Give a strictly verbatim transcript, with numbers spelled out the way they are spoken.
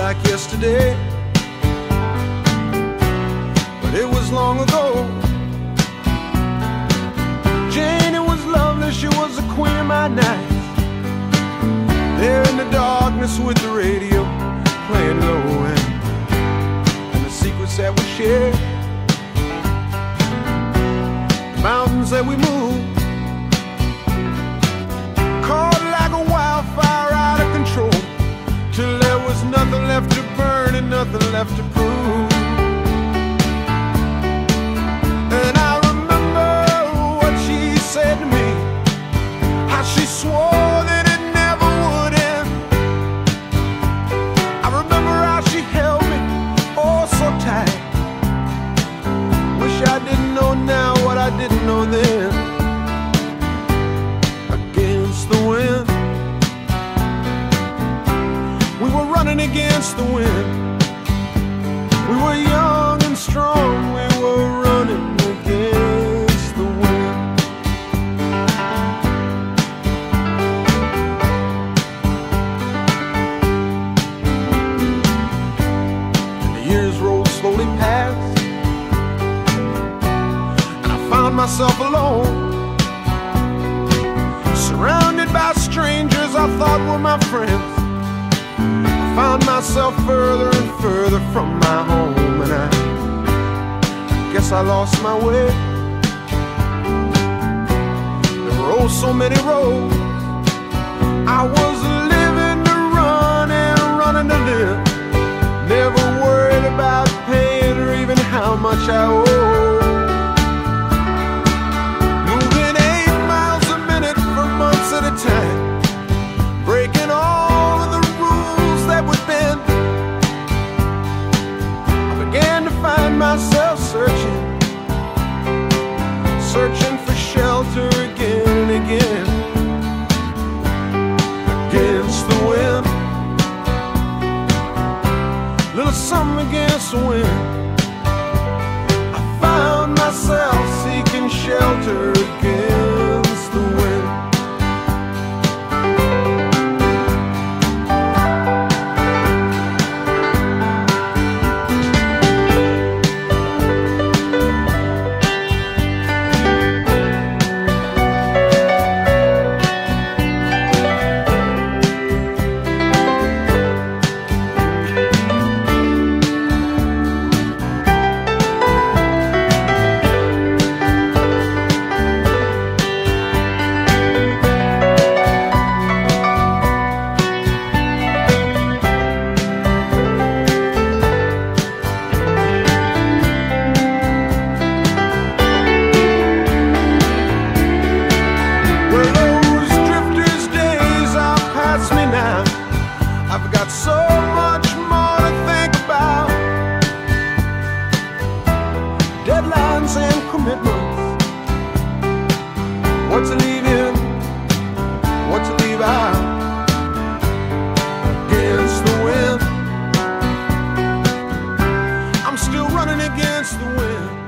like yesterday, but it was long ago. Jane, it was lovely, she was the queen of my night. There in the darkness with the radio playing low end, and the secrets that we shared, the mountains that we moved, caught like a wildfire out of control, till there was nothing left to burn and nothing left to prove. And I remember what she said to me, how she swore that it never would end. I remember how she held me oh so tight. Wish I didn't know now what I didn't know then. Against the wind, we were running against the wind. We were young and strong, we were running against the wind. And the years rolled slowly past, and I found myself alone, surrounded by strangers I thought were my friends. Found myself further and further from my home, and I, I guess I lost my way. There were oh so many roads. I was living to run and running to live, never worried about paying or even how much I owe. Moving eight miles a minute for months at a time, breaking all of the that would bend. I began to find myself searching, searching for shelter again and again. Against the wind, little something against the wind. I found myself seeking shelter against the wind. Against the wind.